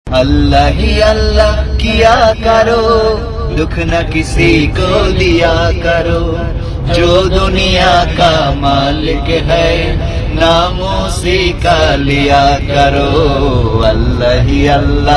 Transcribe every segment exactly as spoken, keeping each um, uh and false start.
اللہ ہی اللہ کیا کرو، دکھ نہ کسی کو دیا کرو، جو دنیا کا مالک ہے نام اسی کا لیا کرو۔ اللہ ہی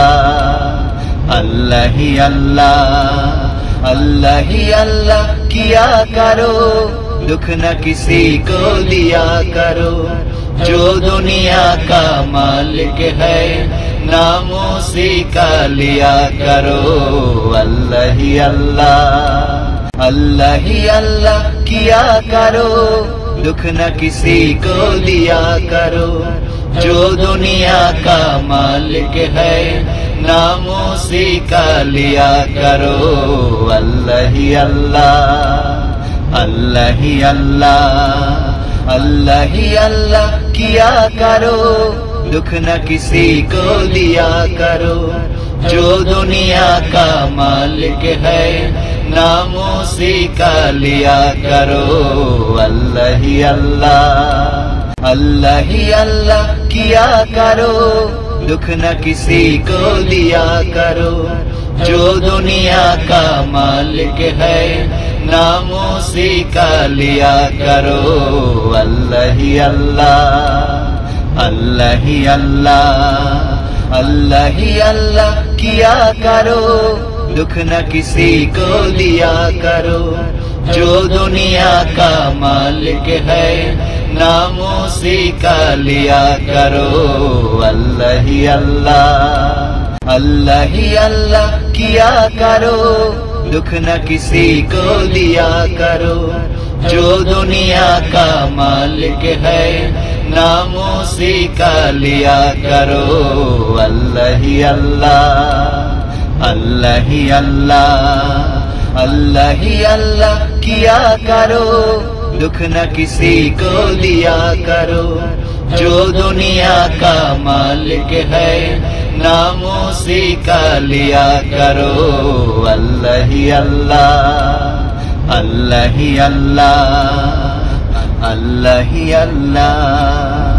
اللہ، اللہ ہی اللہ، اللہ ہی اللہ کیا کرو، دکھ نہ کسی کو دیا کرو، جو دنیا کا مالک ہے نام اسی کا لیا کرو۔ اللہ ہی اللہ، اللہ ہی اللہ کیا کرو، دکھ نہ کسی کو دیا کرو، جو دنیا کا مالک ہے نام اسی کا لیا کرو۔ اللہ ہی اللہ، اللہ ہی اللہ، اللہ ہی اللہ کیا کرو، دکھ نہ کسی کو دیا کرو، جو دنیا کا مالک ہے نام اسی کا لیا کرو۔ اللہ ہی اللہ، اللہ ہی اللہ کیا کرو، دکھ نہ کسی کو دیا کرو، جو دنیا کا مالک ہے نام اسی کا لیا کرو۔ اللہ ہی اللہ، اللہ ہی اللہ، اللہ ہی اللہ کیا کرو، دکھ نہ کسی کو دیا کرو، جو دنیا کا مالک ہے نام اسی کا لیا کرو۔ اللہ ہی اللہ، اللہ ہی اللہ کیا کرو، دکھ نہ کسی کو دیا کرو، جو دنیا کا مالک ہے نام اسی کا لیا کرو۔ اللہ ہی اللہ، اللہ ہی اللہ، اللہ ہی اللہ کیا کرو، دکھ نہ کسی کو دیا کرو، جو دنیا کا مالک ہے نام اسی کا لیا کرو۔ اللہ ہی اللہ، اللہ ہی اللہ، اللہ ہی اللہ۔